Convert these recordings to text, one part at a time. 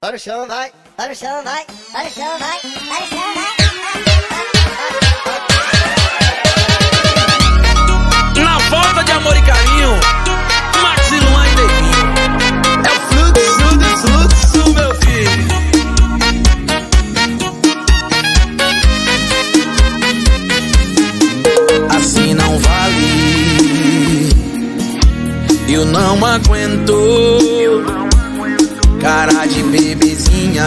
Para o chão, vai, para o chão, vai, para o chão, vai, para o chão, vai. Na falta de amor e carinho, Maxi Luan e Neguinho. É o fluxo do fluxo, meu filho. Assim não vale, eu não aguento. Cara de bebezinha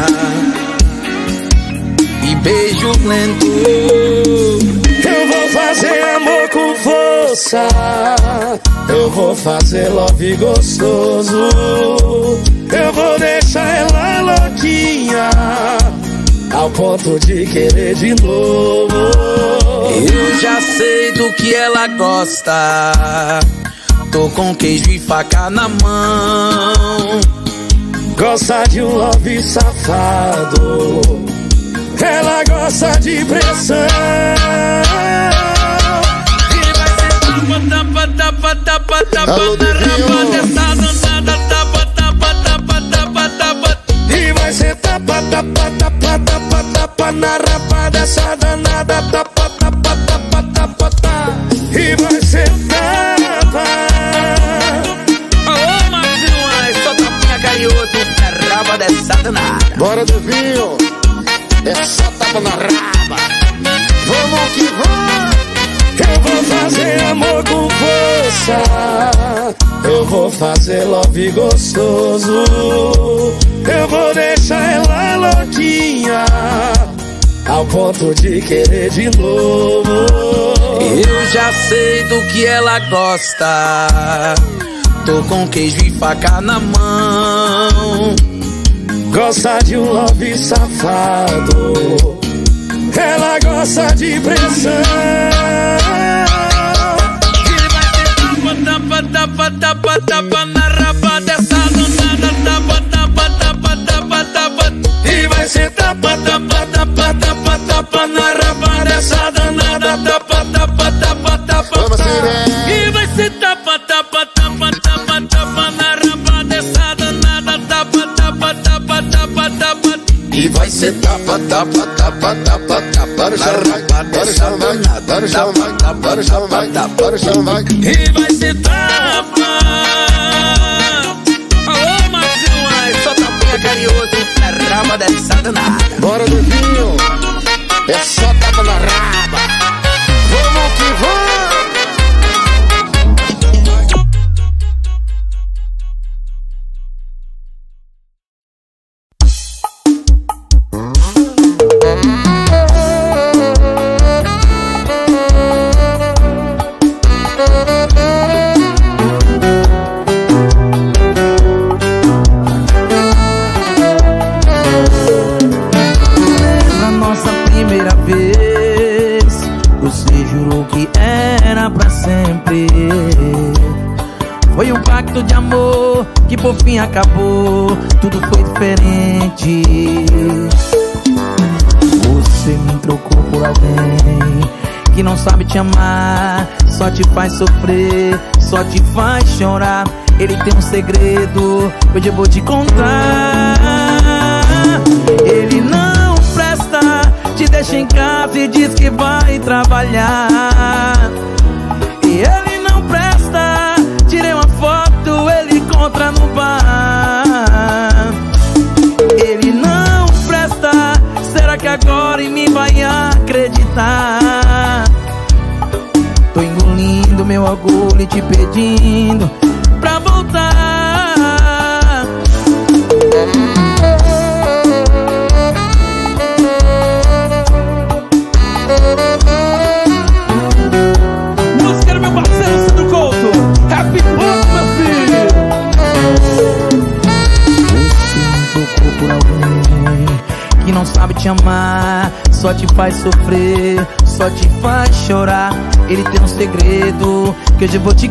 e beijo lento. Eu vou fazer amor com força, eu vou fazer love gostoso, eu vou deixar ela louquinha ao ponto de querer de novo. Eu já sei do que ela gosta, tô com queijo e faca na mão. Gosta de um love safado, ela gosta de pressão. E vai ser tapa, tapa, tapa, tapa, tapa na raba dessa danada. Tapa, tapa, tapa, tapa, tapa. E vai ser tapa, tapa, tapa, tapa, tapa na raba dessa danada. Tapa, tapa, tapa, tapa, tapa. E vai ser tapa. Alô, Maxi Luan, só tapinha carinhoso na raba dessa danada. Bora, Devinho, é só tapa na raba. Vamos que vamos. Eu vou fazer amor com força, eu vou fazer love gostoso, eu vou deixar ela louquinha ao ponto de querer de novo. Eu já sei do que ela gosta, tô com queijo e faca na mão. Gosta de um love safado, ela gosta de pressão. E vai ter tapa, tapa, tapa, tapa na raba dessa danada. Tapa, tapa, tapa, tapa, tapa. E vai ser tapa, tapa, tapa, tapa, tapa na raba dessa danada. Tapa, tapa, tapa, tapa, Vamos, tapa. Sirene. E vai ser tapa, tapa, tapa, tapa, tapa na raba dessa danada. Tapa, tapa, tapa, tapa, tapa. E vai ser tapa, tapa, tapa, tapa, tapa. Para o chão, vai, para o chão, vai, para o chão, vai, para o chão, vai, para o chão, vai. E vai ser tapa. Alô, Maxi Luan, só tapinha carinhoso na raba dessa danada. Bora, Devinho, é só tapa na raba. Vamos que vamos. Foi um pacto de amor que por fim acabou, tudo foi diferente. Você me trocou por alguém que não sabe te amar, só te faz sofrer, só te faz chorar. Ele tem um segredo, hoje eu vou te contar. Ele não presta, te deixa em casa e diz que vai trabalhar. E ele não presta, tirei uma foto, ele encontra no bar. Ele não presta, será que agora em mim vai acreditar? Tô engolindo meu orgulho e te pedindo pra voltar. Música do meu parceiro Ciro Couto, Happy Pop, meu filho. Você me trocou por alguém que não sabe te amar, só te faz sofrer, só te faz chorar. Ele tem um segredo que hoje eu vou te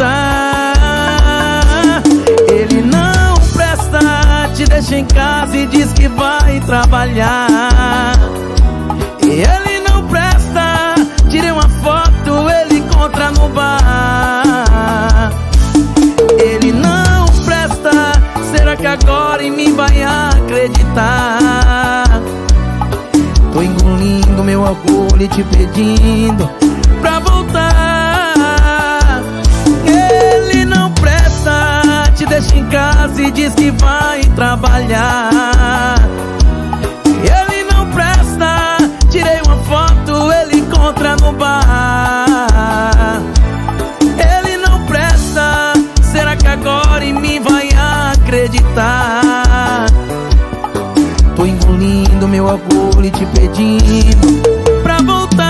contar. Ele não presta, te deixa em casa e diz que vai trabalhar. E ele não presta, tirei uma foto, ele encontra no bar. Ele não presta, será que agora em mim vai acreditar? acreditar. Tô engolindo meu orgulho e te pedindo pra voltar. Ele não presta, te deixa em casa e diz que vai trabalhar. Ele não presta, tirei uma foto, ele encontra no bar. Ele não presta, será que agora em mim vai acreditar? Tô engolindo meu orgulho e te pedindo pra voltar.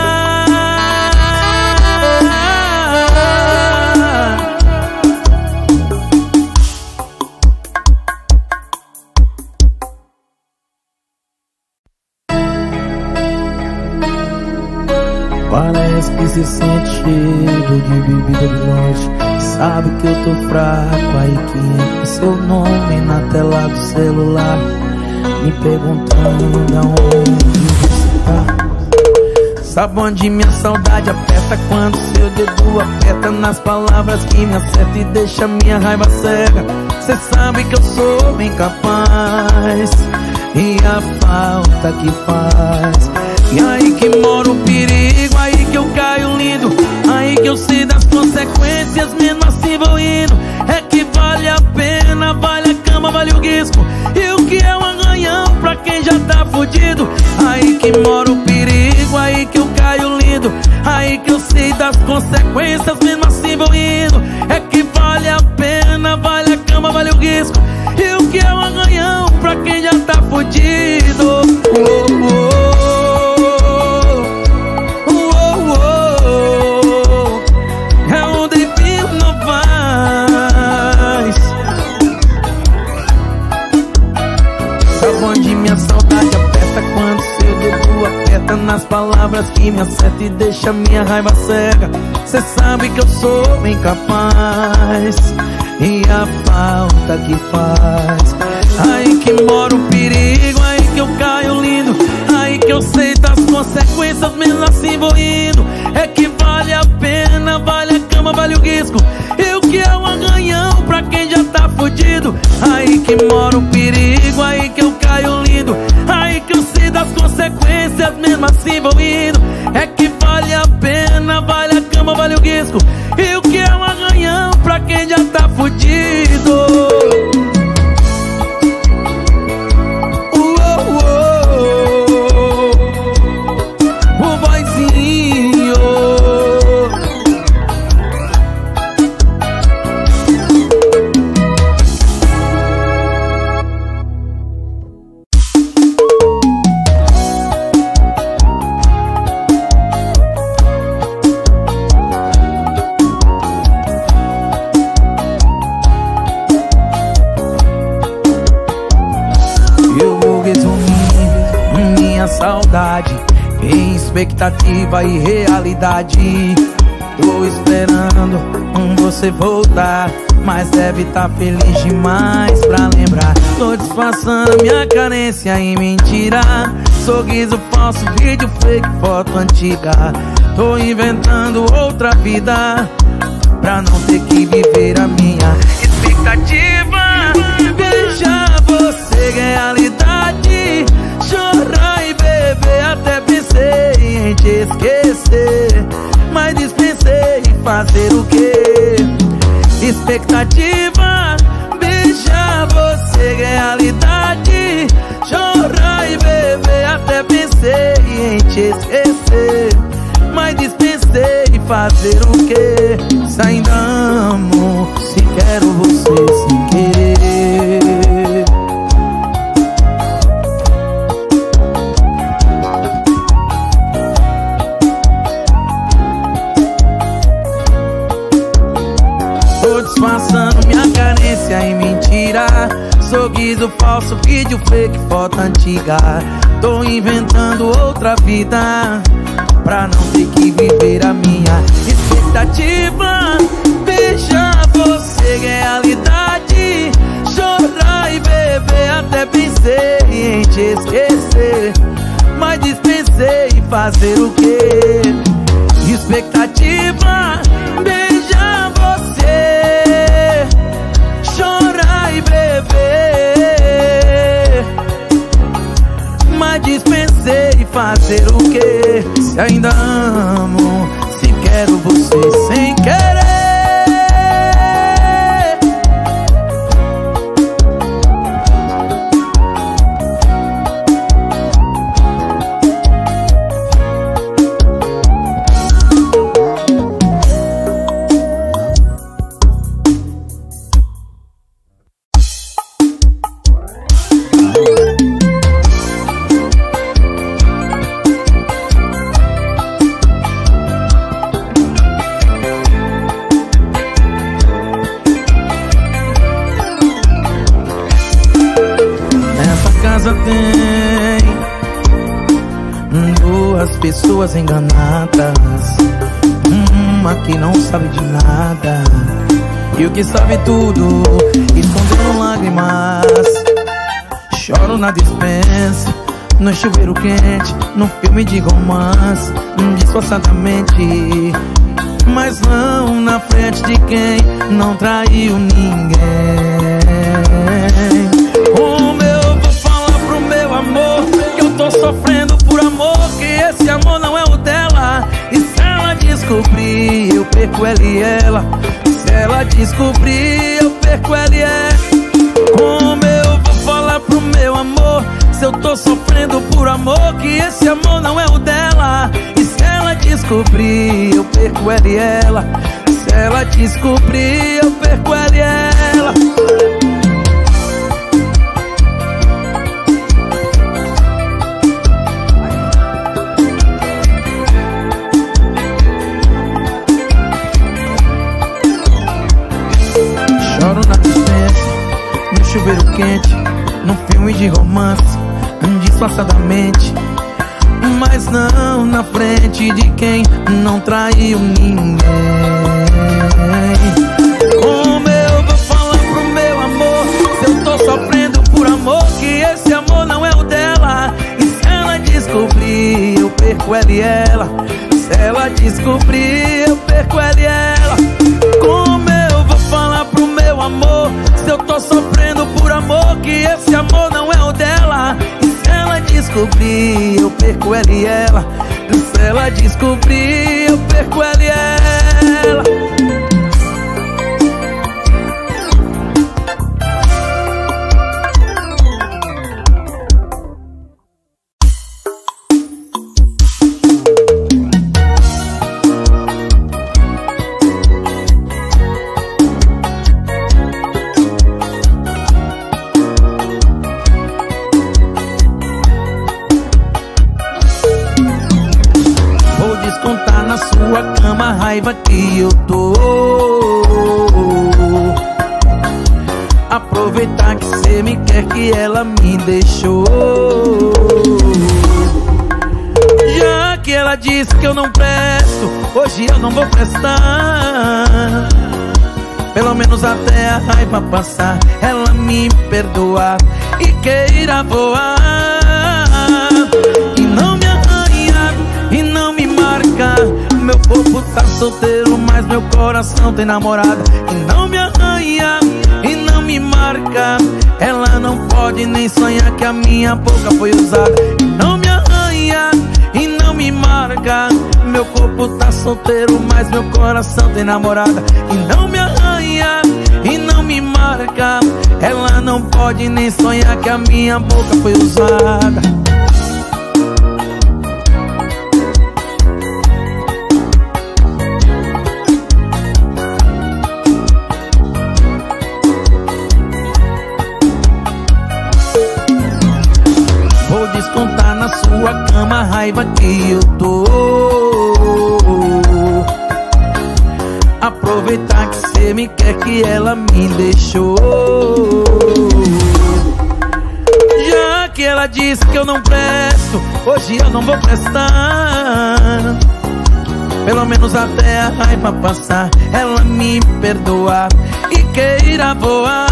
Parece que se sente cheiro de bebida de longe. Sabe que eu tô fraco, aí que entra seu nome na tela do celular, me perguntando aonde você tá. Sabe onde minha saudade aperta, quando seu dedo aperta nas palavras que me acerta e deixa minha raiva cega. Cê sabe que eu sou incapaz e a falta que faz. E aí que mora o perigo, aí que eu caio lindo, aí que eu sei das consequências, mesmo assim vou indo. É que vale a pena, vale a cama, vale o risco, e o que é um arranhão pra quem já tá fudido. Aí que mora o perigo, aí que eu caio lindo, aí que eu sei das consequências, mesmo assim vou indo. É que vale a pena, vale a cama, vale o risco, e o que é um arranhão pra quem já tá fudido. Onde minha saudade aperta, quando seu dedo aperta nas palavras que me acerta e deixa minha raiva cega. Cê sabe que eu sou incapaz e a falta que faz. Aí que mora o perigo, aí que eu caio lindo, aí que eu sei das consequências, mesmo assim vou indo. É que vale a pena, vale a cama, vale o risco, e o que é um arranhão pra quem já tá fudido. Aí que mora o perigo, aí que eu caio lindo, aí que eu sei das consequências, mesmo assim vou indo. É que vale a pena, vale a cama, vale o risco, e o que é um arranhão pra quem já tá fudido. O boyzinho. Eu vou resumir minha saudade em expectativa e realidade. Tô esperando você voltar, mas deve tá feliz demais pra lembrar. Tô disfarçando minha carência em mentira, sorriso falso, vídeo fake, foto antiga. Tô inventando outra vida pra não ter que viver a minha expectativa. Beijar você, realidade, chorar e beber, até pensei em te esquecer, mas dispensei em fazer o quê? Expectativa, beijar você, realidade, chorar e beber, até pensei em te esquecer, mas dispensei em fazer o quê? Se ainda amo, se quero você sem querer. Tô disfarçando minha carência em mentira, sorriso falso, vídeo fake, foto antiga. Tô inventando outra vida pra não ter que viver a minha expectativa. Beijar você, realidade, chorar e beber, até pensei em te esquecer, mas dispensei em fazer o quê? Expectativa, beijar você, chorar e beber, fazer o quê? Se ainda amo, se quero você sem querer. Pessoas enganadas, uma que não sabe de nada e o que sabe tudo, escondendo lágrimas. Choro na dispensa, no chuveiro quente, no filme de romance, disfarçadamente, mas não na frente de quem não traiu ninguém. Como eu vou falar pro meu amor que eu tô sofrendo por amor, que esse amor não é o dela? E se ela descobrir, eu perco ela e ela. Se ela descobrir, eu perco ela e ela. Como eu vou falar pro meu amor se eu tô sofrendo por amor, que esse amor não é o dela? E se ela descobrir, eu perco ela e ela. Se ela descobrir, eu perco ela e ela. Choro na dispensa, no chuveiro quente, num filme de romance, disfarçadamente, mas não na frente de quem não traiu ninguém. Como eu vou falar pro meu amor se eu tô sofrendo por amor, que esse amor não é o dela? E se ela descobrir, eu perco ela e ela. Se ela descobrir, eu perco ela e ela. Como eu vou falar pro meu amor se eu tô sofrendo por amor, que esse amor não é o dela? E se ela descobrir, eu perco ela e ela. E se ela descobrir, eu perco ela e ela. Sua cama, a raiva que eu tô. Aproveitar que cê me quer, que ela me deixou. Já que ela disse que eu não presto, hoje eu não vou prestar. Pelo menos até a raiva passar, ela me perdoar e queira voar. E não me arranhar, e não me marcar. Meu corpo tá solteiro, mas meu coração tem namorada. E não me arranha, e não me marca. Ela não pode nem sonhar que a minha boca foi usada. E não me arranha, e não me marca. Meu corpo tá solteiro, mas meu coração tem namorada. E não me arranha, e não me marca. Ela não pode nem sonhar que a minha boca foi usada. Descontar na sua cama a raiva que eu tô. Aproveitar que cê me quer, que ela me deixou. Já que ela disse que eu não presto, hoje eu não vou prestar. Pelo menos até a raiva passar, ela me perdoar e queira voar.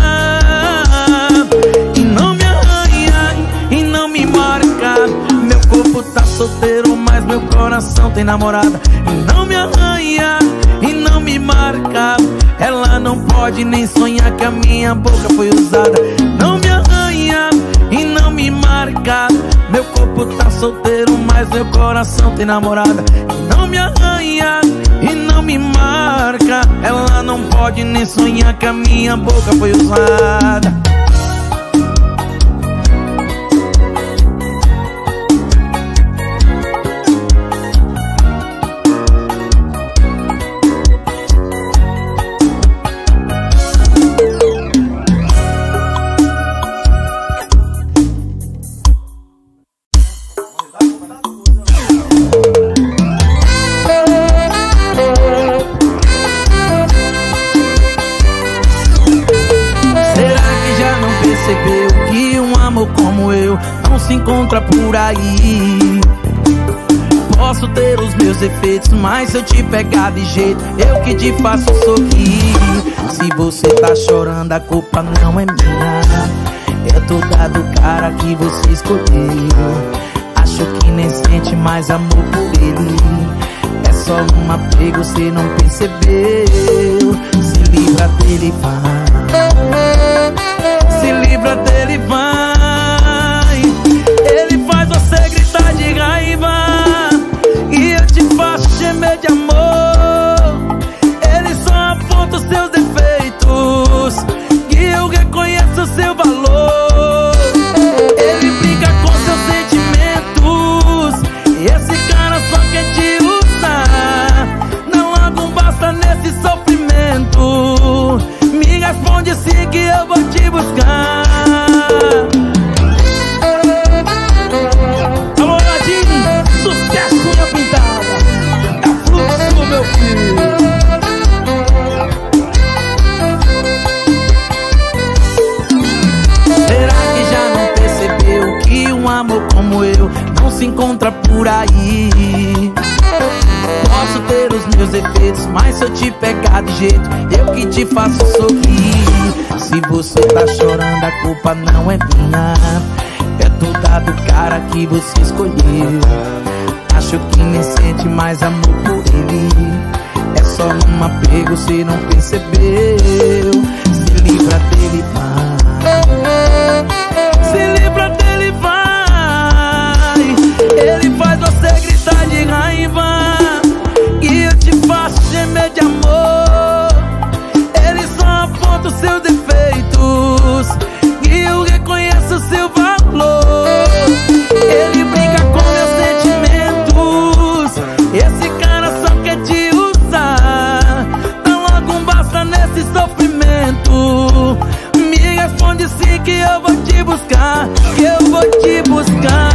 E não me arranha, e não me marca. Meu corpo tá solteiro, mas meu coração tem namorada. E não me arranha, e não me marca. Ela não pode nem sonhar que a minha boca foi usada. Não me arranha, e não me marca. Meu corpo tá solteiro, mas seu coração tem namorada. Não me arranha e não me marca. Ela não pode nem sonhar que a minha boca foi usada. Se encontra por aí. Posso ter os meus defeitos, mas se eu te pegar de jeito, eu que te faço sorrir. Se você tá chorando, a culpa não é minha. É toda do cara que você escolheu. Acho que nem sente mais amor por ele. É só um apego, você não percebeu. Se livra dele, vai. Se livra dele, vai. Ele faz você gritar de raiva e eu te faço gemer de amor. Ele só aponta os seus defeitos e eu reconheço o seu valor. Ele brinca com seus sentimentos e esse cara só quer te usar. Não há um basta nesse sofrimento. Me responde sim que eu vou te buscar. Se encontra por aí. Posso ter os meus defeitos, mas se eu te pegar de jeito, eu que te faço sorrir. Se você tá chorando, a culpa não é minha. É toda do cara que você escolheu. Acho que nem sente mais amor por ele. É só um apego, você não percebeu. Se livra dele, vai. Se livra dele, vai. Ele faz você gritar de raiva e eu te faço gemer de amor. Ele só aponta os seus defeitos e eu reconheço o seu valor. Ele brinca com meus sentimentos. Esse cara só quer te usar. Dá logo um basta nesse sofrimento. Me responde sim que eu vou te buscar. Que eu vou te buscar.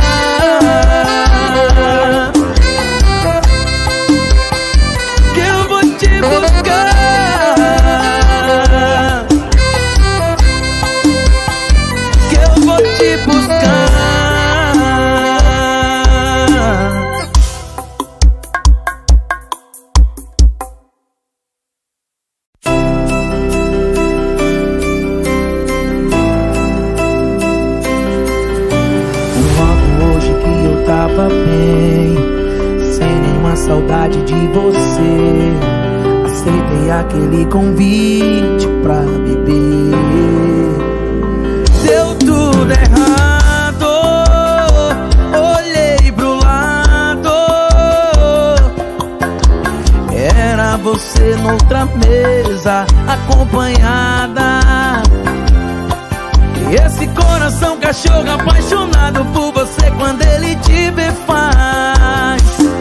Saudade de você, aceitei aquele convite pra beber. Deu tudo errado, olhei pro lado. Era você noutra mesa, acompanhada. E esse coração cachorro apaixonado por você, quando ele te vê faz.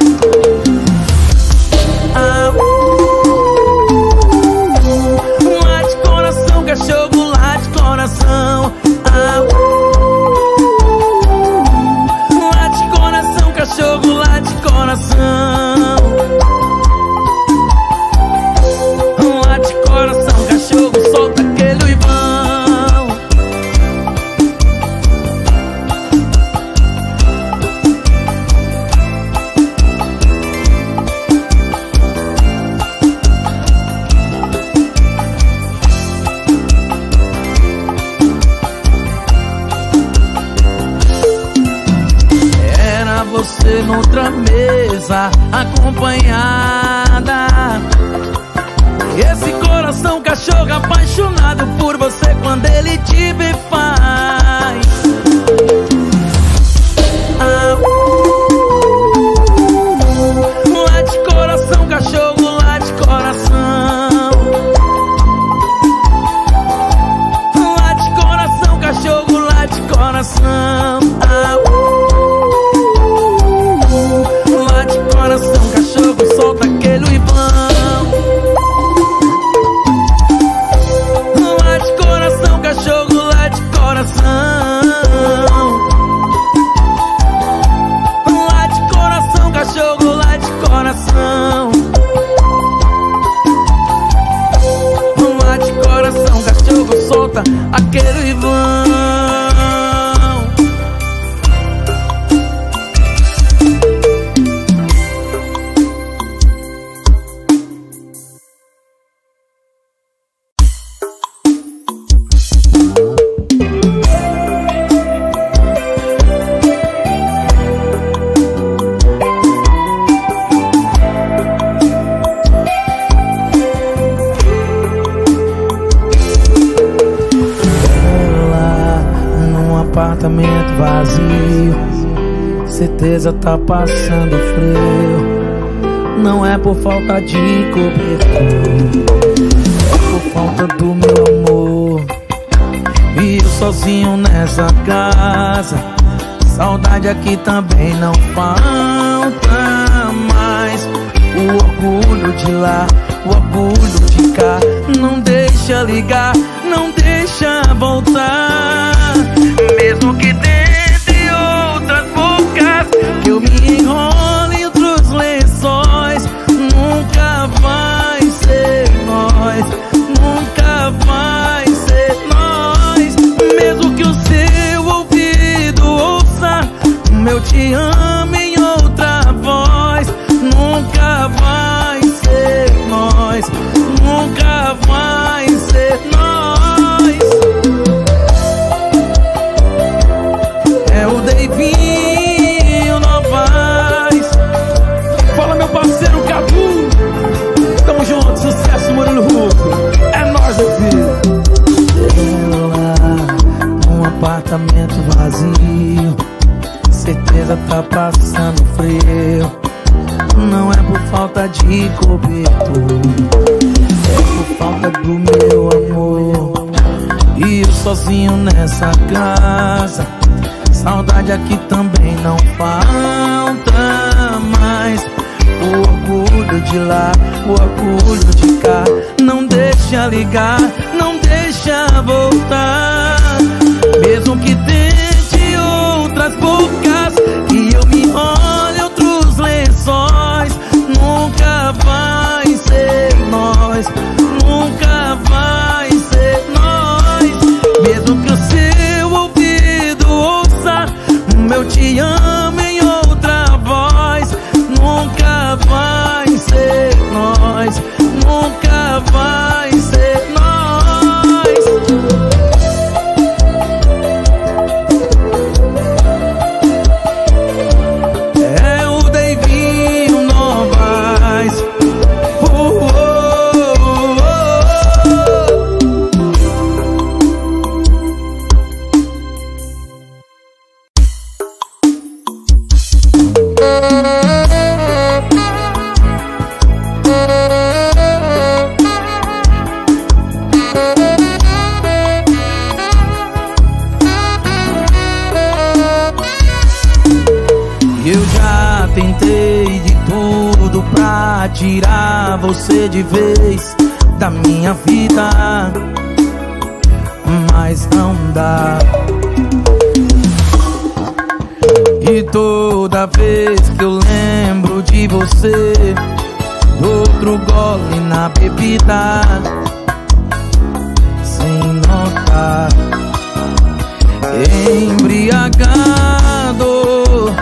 Late coração, cachorro, late coração. Late coração, cachorro, late coração. Late coração, cachorro, solta aquele uivão. Você noutra mesa, acompanhada. Esse coração cachorro apaixonado por você, quando ele te vê faz. coração. Late coração, cachorro, solta aquele uivão. Late coração, cachorro, late coração. Late coração, cachorro, late coração. Late coração, cachorro, solta aquele uivão. Apartamento vazio, certeza tá passando frio. Não é por falta de cobertor, é por falta do meu amor. E eu sozinho nessa casa, saudade aqui também não falta mais. O orgulho de lá, o orgulho de cá, não deixa ligar, não deixa voltar. Mesmo que tente outras bocas, que eu me enrole em outros lençóis, nunca vai ser nós, nunca vai ser nós. Mesmo que o seu ouvido ouça o meu te amo em outra voz, nunca vai ser nós, nunca vai ser nós. É o Davinho Novaes. Fala, meu parceiro Cadu, tamo junto, sucesso, Murilo Rufo. É nóis, meu filho. Ela num apartamento vazio, certeza tá passando frio. Não é por falta de cobertor, é por falta do meu amor. E eu sozinho nessa casa, saudade aqui também não falta mais. O orgulho de lá, o orgulho de cá, não deixa ligar, não deixa voltar. Mesmo que tente outras bocas, que eu me olhe em outros lençóis, nunca vai ser nós, nunca vai ser nós. Mesmo que o seu ouvido ouça o meu te amo em outra voz, nunca vai ser nós, nunca vai ser nós. É o Davinho Novaes. Eu já tentei de tudo pra tirar você de vez da minha vida, mas não dá. E toda vez que eu lembro de você, dou outro gole na bebida, sem notar, embriagado,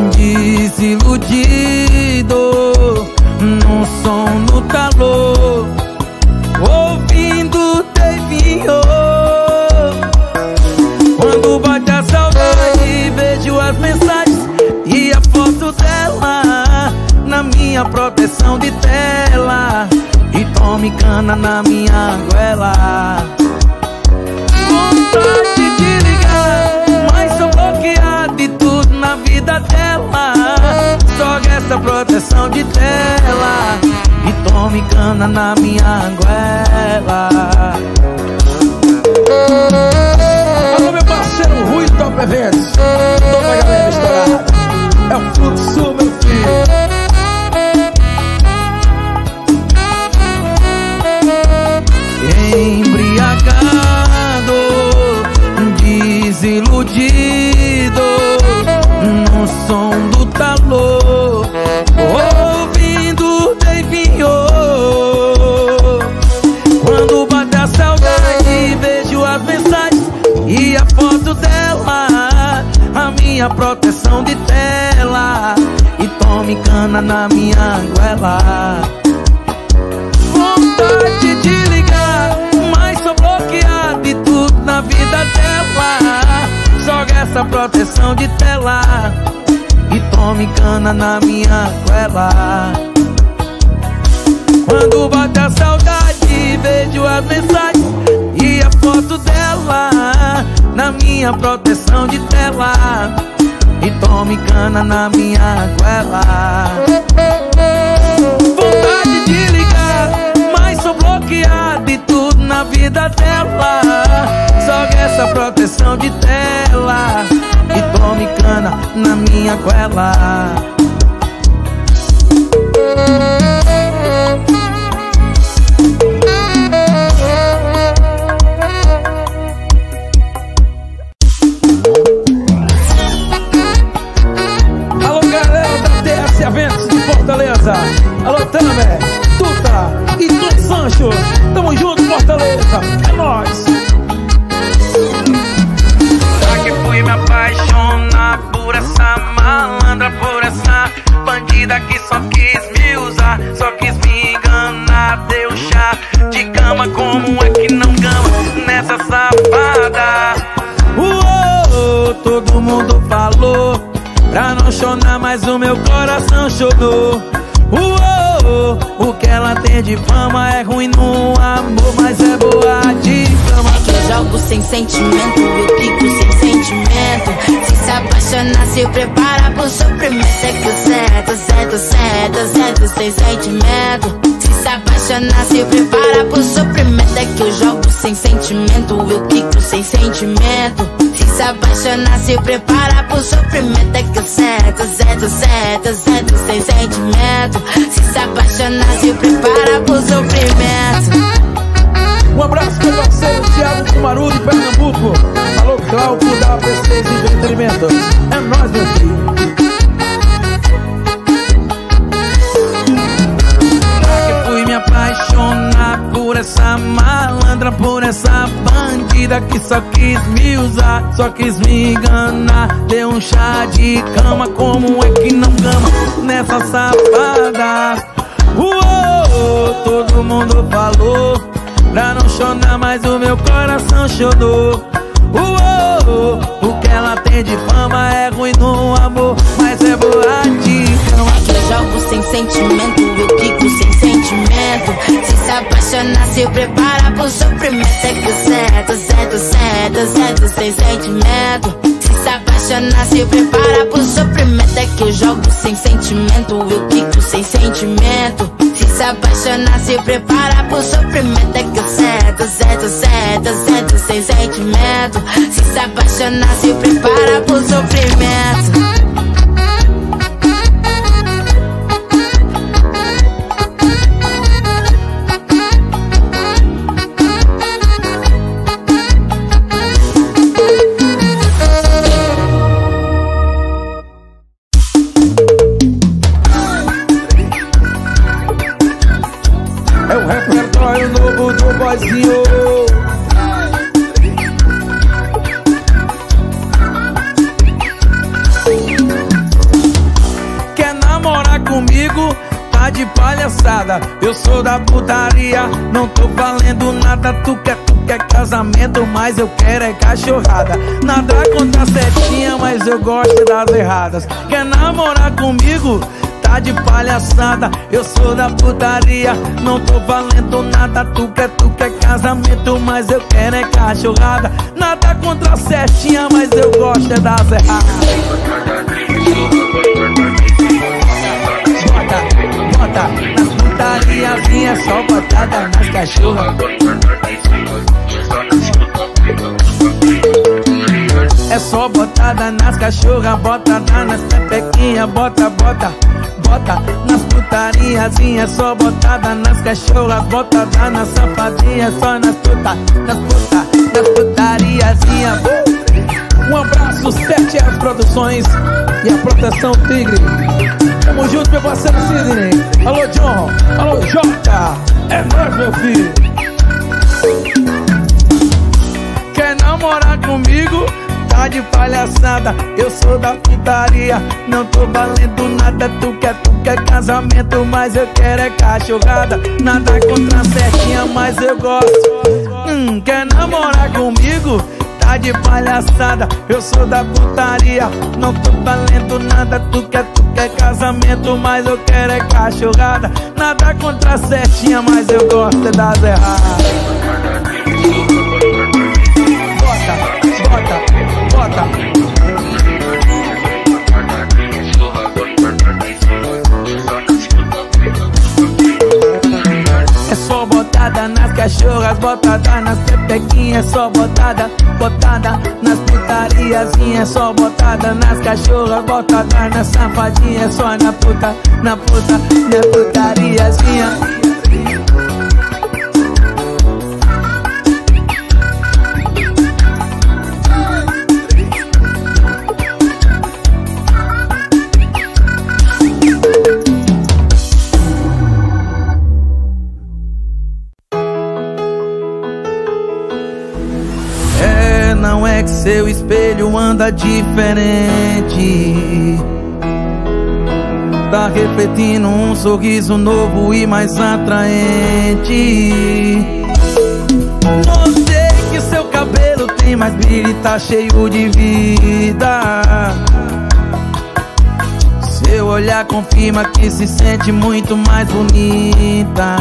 desiludido, no som no calor, ouvindo Davinho. Quando bate a saudade, vejo as mensagens e a foto dela na minha proteção de tela, e tome cana na minha goela. Vontade de ligar, mas sou bloqueado de tudo na vida dela. Só essa proteção de tela e tome cana na minha goela. Alô, meu parceiro Rui Top Eventos, toda a galera estourada. É o fluxo, meu filho. Embriagado, desiludido, no som do talor, ouvindo Davinho. Quando bate a saudade, vejo as mensagens e a foto dela, a minha proteção de tela, e tome cana na minha goela. Vontade de ligar, mas sou bloqueado de tudo na vida dela. Joga essa proteção de tela e tome cana na minha goela. Quando bate a saudade, vejo as mensagens e a foto dela, na minha proteção de tela, e tome cana na minha goela. Vontade de ligar, mas sou bloqueado de tudo na vida dela. Joga essa proteção de tela e tome cana na minha goela. Alô, galera da TS Eventos de Fortaleza. Alô, Tamer, Tuta e Tom Sancho. Tamo junto, Fortaleza. É nóis. Só que fui me apaixonar por essa malandra, por essa bandida que só quis me usar, só quis me enganar. Deu chá de cama, como é que não gama nessa safada? Todo mundo falou pra não chorar, mas o meu coração chorou. O que ela tem de fama é ruim no amor, mas é boa de cama. É que eu jogo sem sentimento, eu fico sem sentimento. Se apaixonar, se prepara pro sofrimento. É que eu sento sem sentimento. Se apaixonar, se prepara pro sofrimento. É que eu jogo sem sentimento, eu fico sem sentimento. Se apaixonar, se prepara pro sofrimento. É que eu sento sem sentimento. Se apaixonar, se prepara pro sofrimento. Um abraço pro parceiro Thiago Kumaru de Pernambuco. Alô, Cláudio da P6 Entretenimento. É nóis, meu filho. Fui me apaixonar por essa malandra, por essa bandida que só quis me usar, só quis me enganar. Deu um chá de cama, como é que não gama nessa safada? Todo mundo falou pra não chorar, mas o meu coração chorou. O que ela tem de fama é ruim no amor, mas é boa de cama. É que eu jogo sem sentimento, eu fico sem sentimento. Se apaixonar, se prepara pro sofrimento. É que eu sento sem sentimento. Se apaixonar, se prepara pro sofrimento. É que eu jogo sem sentimento, eu fico sem sentimento. Se apaixonar, se prepara pro sofrimento. É que eu sento sem sentimento. Se apaixonar, se prepara pro sofrimento. É o repertório novo do Boizinho. Quer namorar comigo? Tá de palhaçada. Eu sou da putaria, não tô valendo nada. Tu quer casamento, mas eu quero é cachorrada. Nada contra a setinha, mas eu gosto das erradas. Quer namorar comigo? Tá de palhaçada, eu sou da putaria, não tô valendo nada. Tu quer casamento, mas eu quero é cachorrada. Nada contra a setinha, mas eu gosto é das erradas. Bota nas putariazinhas, só botada nas cachorras. É só botada nas cachorras, botada nas pepequinhas, bota, bota, bota nas putariazinhas. É só botada nas cachorras, botada nas safadinhas. Só nas putariazinhas. Um abraço, 7R Produções e a Proteção Tigre. Tamo junto, meu parceiro Sidney. Alô, John. Alô, Jota. É nóis, meu filho. Quer namorar comigo? Tá de palhaçada, eu sou da putaria. Não tô valendo nada, tu quer casamento, mas eu quero é cachorrada. Nada contra a certinha, mas eu gosto. Quer namorar comigo? Tá de palhaçada, eu sou da putaria. Não tô valendo nada, tu quer casamento, mas eu quero é cachorrada. Nada contra a certinha, mas eu gosto das erradas. Bota, bota, bota. É só botada nas cachorras, botada nas pepequinhas. É só botada, botada nas putariazinhas. É só botada nas cachorras, botada nas safadinhas. É só na putariazinha. Não é que seu espelho anda diferente, tá refletindo um sorriso novo e mais atraente. Notei que seu cabelo tem mais brilho e tá cheio de vida. Seu olhar confirma que se sente muito mais bonita.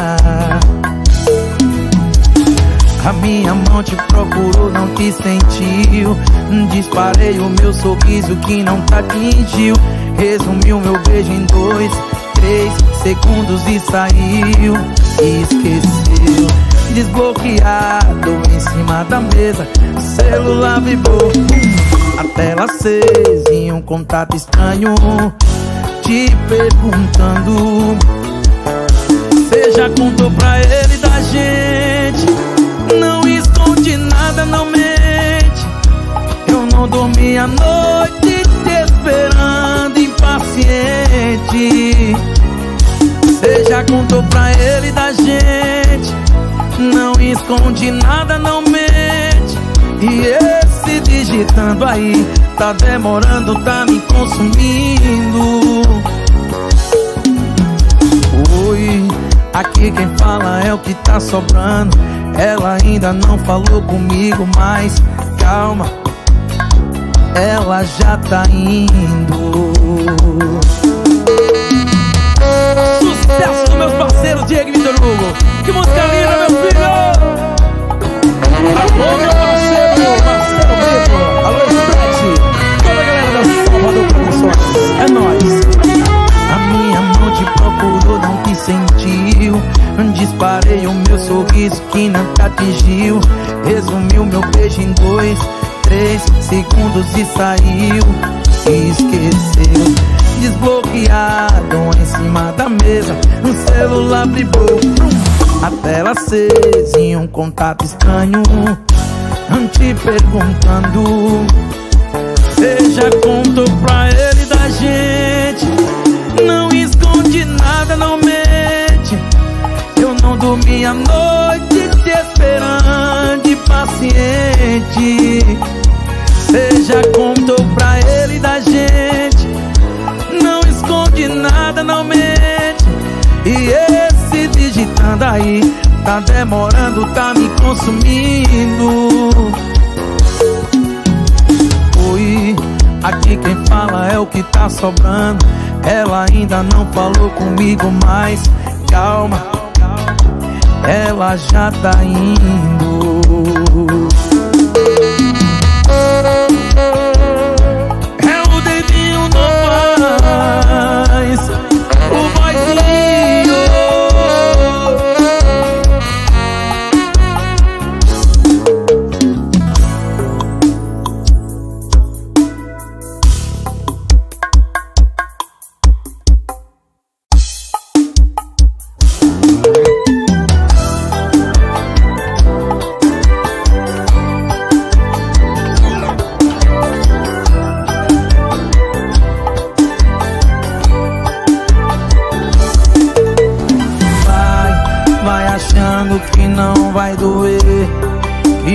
A minha mão te procurou, não te sentiu. Disparei o meu sorriso que não te atingiu. Resumiu meu beijo em 2, 3 segundos e saiu. E esqueceu. Desbloqueado em cima da mesa, o celular vibrou, a tela acesa e um contato estranho te perguntando. Você já contou pra ele da gente? Não esconde nada, não mente. Eu não dormi a noite te esperando impaciente. Você já contou pra ele da gente? Não esconde nada, não mente. E esse digitando aí tá demorando, tá me consumindo. Oi, aqui quem fala é o que tá sobrando. Ela ainda não falou comigo, mas calma, ela já tá indo. Sucesso dos meus parceiros Diego e Vitor Hugo. Que música linda, meu filho! Alô, meu parceiro Brito. Alô, Stretch. Toda a galera da Salvador Produções. É nóis. A minha mão te procurou, não te sentiu. Disparei o meu sorriso que não te atingiu. Resumiu meu beijo em 2, 3 segundos e saiu. E esqueceu. Desbloqueado em cima da mesa, o celular vibrou, a tela acesa e um contato estranho te perguntando. Você já contou pra ele da gente? Não esconde nada, não mente. Eu não dormi a noite te esperando impaciente. Você já contou pra ele da gente? Não esconde nada, não mente. E esse digitando aí tá demorando, tá me consumindo. Oi, aqui quem fala é o que tá sobrando. Ela ainda não falou comigo, mas calma, ela já tá indo. É o dedinho no mais, o vozinho.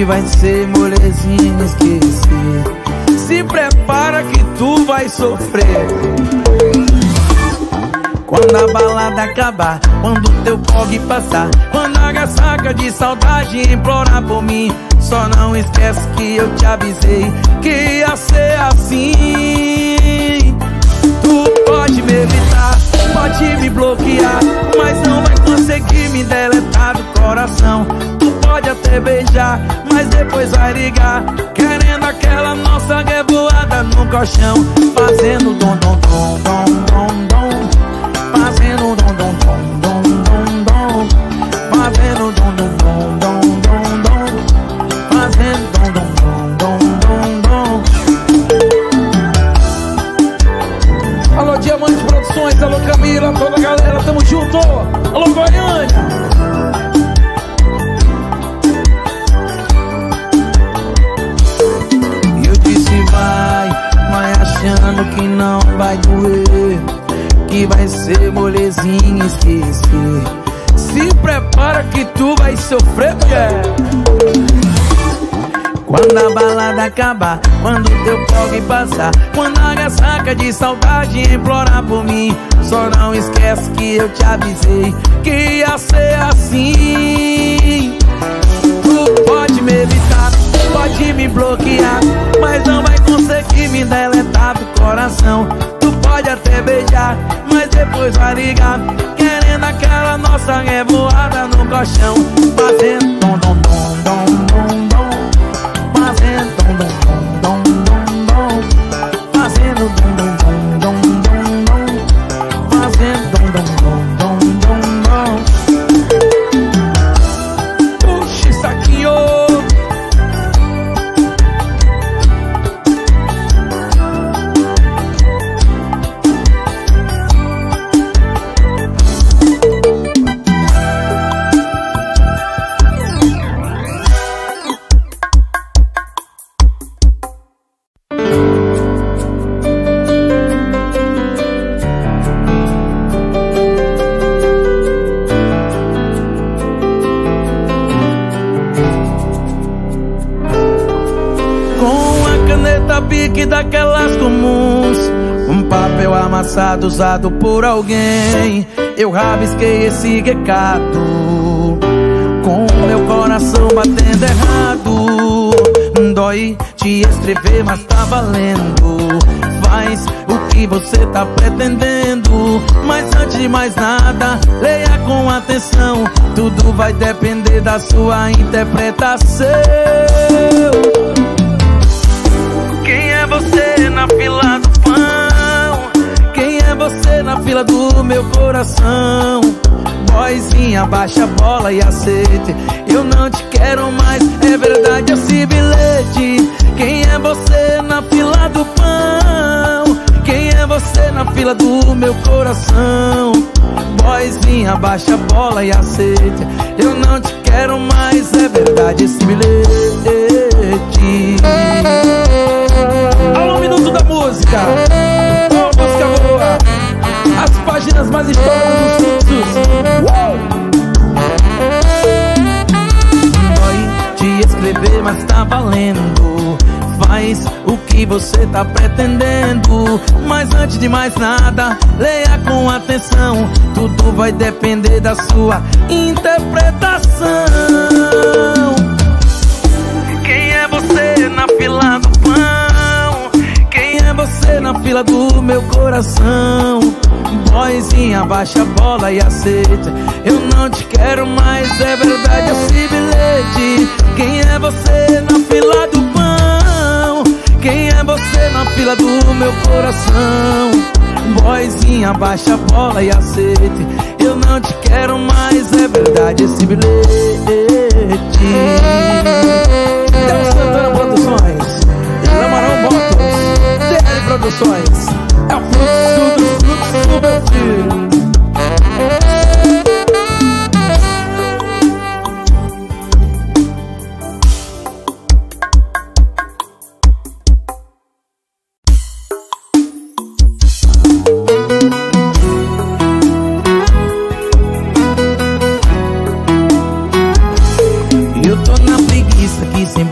vai ser molezinha esquecer. Se prepara que tu vai sofrer. Quando a balada acabar, quando teu POG passar, quando a ressaca de saudade implorar por mim, só não esquece que eu te avisei que ia ser assim. Tu pode me evitar, pode me bloquear, mas não vai conseguir me deletar do coração. Tu pode até beijar, mas depois vai ligar, querendo aquela nossa revoada no colchão, fazendo dom dom dom dom dom dom, fazendo dom dom dom dom dom dom, fazendo dom dom dom dom dom dom, fazendo dom dom dom dom dom dom. Alô Diamante Produções, alô Camila, toda a galera, tamo junto. Alô Goiânia. Eu disse vai achando que não vai doer, que vai ser molezinha esquecer. Se prepara que tu vai sofrer, mulher. Quando a balada acabar, quando teu POG passar, quando a ressaca de saudade implorar por mim, só não esquece que eu te avisei que ia ser assim. Tu pode me evitar, pode me bloquear, mas não vai conseguir me deletar do coração. Tu pode até beijar, mas depois vai ligar, querendo aquela nossa revoada no colchão, fazendo dom dom dom dom dom dom, fazendo dom dom dom dom dom, fazendo dom dom dom dom dom dom, fazendo dom dom dom dom dom dom. Puxa isso aqui, ô. Daquelas comuns, um papel amassado usado por alguém, eu rabisquei esse recado, com meu coração batendo errado. Dói te escrever, mas tá valendo. Faz o que você tá pretendendo, mas antes de mais nada, leia com atenção. Tudo vai depender da sua interpretação. Quem é você na fila do pão? Quem é você na fila do meu coração? Boyzinha, baixa a bola e aceite, eu não te quero mais, é verdade esse bilhete. Quem é você na fila do pão? Quem é você na fila do meu coração? Boyzinha, baixa a bola e aceite, eu não te quero mais, é verdade esse bilhete. Alô, Minuto da Música. Oh, música boa. As páginas mais históricas dos fluxos. Dói te escrever, mas tá valendo. Faz o que você tá pretendendo, mas antes de mais nada, leia com atenção. Tudo vai depender da sua interpretação. Quem é você na fila do pão? Quem é você na fila do meu coração? Boyzinha, baixa a bola e aceita, eu não te quero mais, é verdade esse bilhete. Quem é você na fila do pão? Quem é você na fila do meu coração? Boyzinha, baixa a bola e aceite, eu não te quero mais, é verdade esse bilhete. Del Santana Produções, Lamarão Motos, DL Produções, é o fluxo do meu filho. Eu tô na preguiça aqui sem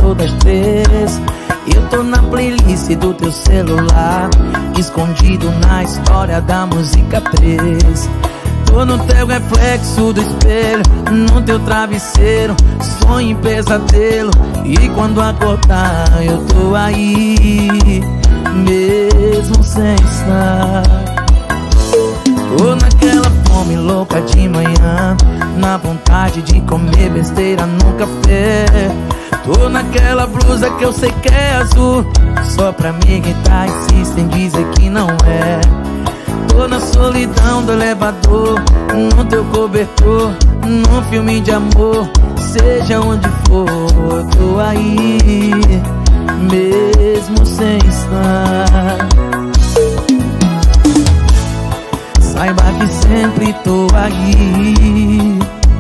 passou das 3. Eu tô na playlist do teu celular, escondido na história da música 3. Tô no teu reflexo do espelho, no teu travesseiro, sonho em pesadelo. E quando acordar eu tô aí, mesmo sem estar. Tô naquela fome louca de manhã, na vontade de comer besteira no café. Tô naquela blusa que eu sei que é azul, só pra me gritar e se dizer que não é. Tô na solidão do elevador, no teu cobertor, num filme de amor. Seja onde for, eu tô aí, mesmo sem estar. Saiba que sempre tô aí.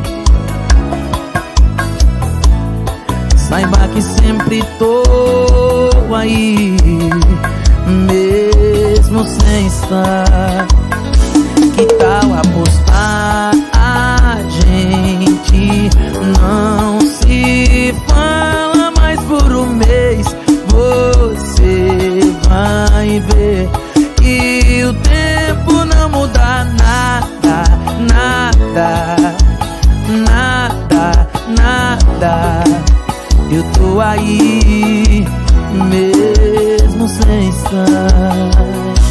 Saiba que sempre tô aí, mesmo sem estar. Que tal apostar? A gente não se fala mais por um mês. Você vai ver que o tempo não muda nada, nada, nada, nada. Eu tô aí, mesmo sem estar.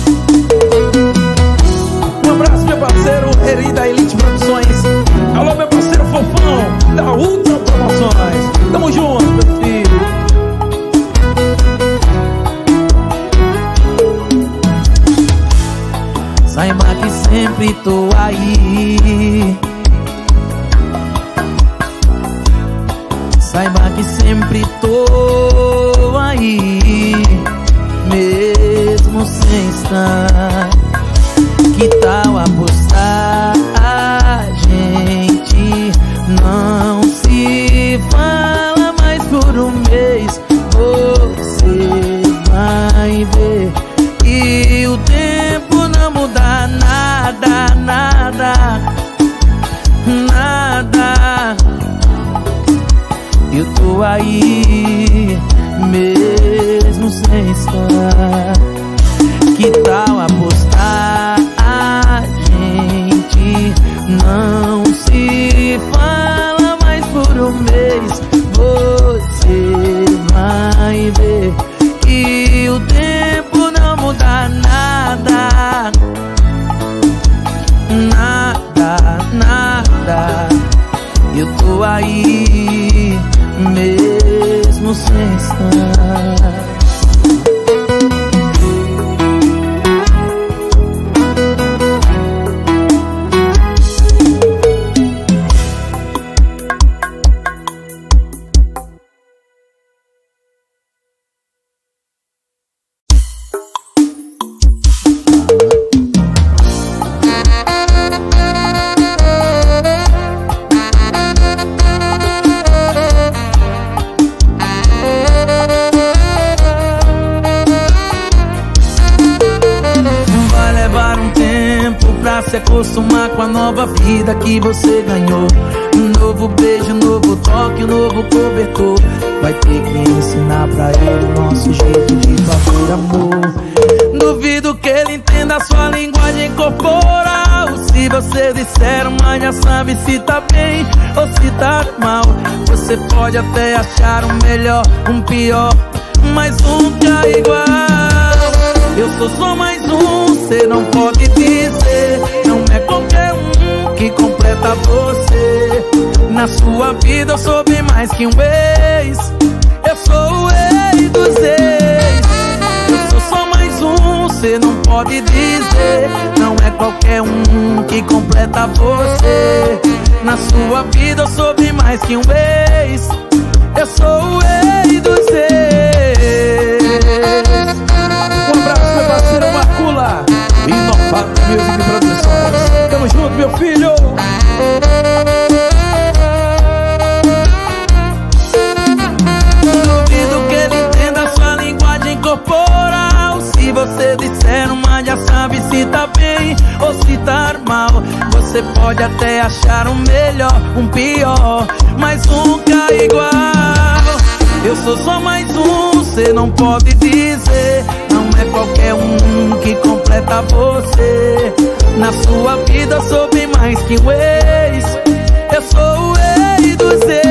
Um abraço, meu parceiro Eri da Elite Produções. Alô, meu parceiro Fofão da Ultra Promoções. Tamo junto, meu filho. Saiba que sempre tô aí. Saiba que sempre tô aí, mesmo sem estar. Que tal apostar? A gente não se fala mais por um mês. Você vai ver que o tempo não muda nada, nada, nada. Eu tô aí, mesmo sem estar. Que tal apostar? A gente não se fala mais por um mês. Você vai ver que o tempo não muda nada, nada, nada. Eu tô aí, mesmo sem estar. Se acostumar com a nova vida que você ganhou. Um novo beijo, um novo toque, um novo cobertor. Vai ter que ensinar pra ele o nosso jeito de fazer amor. Duvido que ele entenda a sua linguagem corporal. Se você disser uma, já sabe se tá bem ou se tá mal. Você pode até achar um melhor, um pior, mas nunca é igual. Eu sou só mais um, cê não pode dizer. Não é qualquer um que completa você. Na sua vida eu sou bem mais que um ex. Eu sou o ex dos ex. Eu sou só mais um, cê não pode dizer. Não é qualquer um que completa você. Na sua vida eu sou bem mais que um ex. Eu sou o ex dos ex. Um abraço, meu parceiro Marcula e Novato Music Produções. Tamo junto, meu filho. Duvido que ele entenda a sua linguagem corporal. Se você disser uma, já sabe se tá bem ou se tá mal. Você pode até achar um melhor, um pior, mas nunca igual. Eu sou só mais um, cê não pode dizer. Não é qualquer um que completa você. Na sua vida sou bem mais que um ex. Eu sou o rei dos ex.